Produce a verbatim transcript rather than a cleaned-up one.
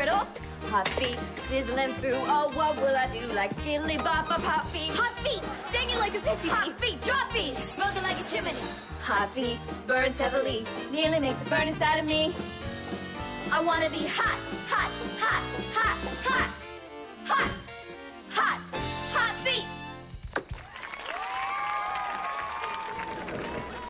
middle. Hot feet sizzling through. Oh, what will I do? Like skilly bop bop. Hot feet. Hot feet, stinging like a pissy. Hot feet, drop feet, smoking like a chimney. Hot feet burns heavily. Nearly makes a burn inside of me. I wanna be hot, hot, hot, hot.